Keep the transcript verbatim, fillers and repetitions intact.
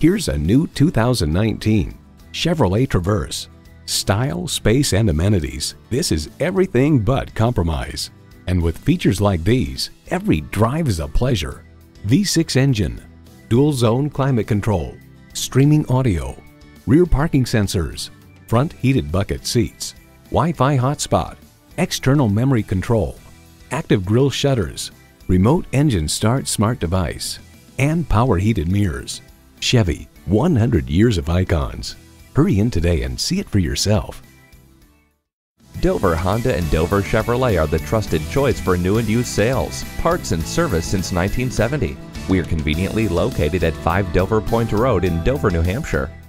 Here's a new two thousand nineteen Chevrolet Traverse. Style, space, and amenities. This is everything but compromise. And with features like these, every drive is a pleasure. V six engine, dual zone climate control, streaming audio, rear parking sensors, front heated bucket seats, Wi-Fi hotspot, external memory control, active grille shutters, remote engine start smart device, and power heated mirrors. Chevy, one hundred years of icons. Hurry in today and see it for yourself. Dover Honda and Dover Chevrolet are the trusted choice for new and used sales, parts, and service since nineteen seventy. We are conveniently located at five Dover Point Road in Dover, New Hampshire.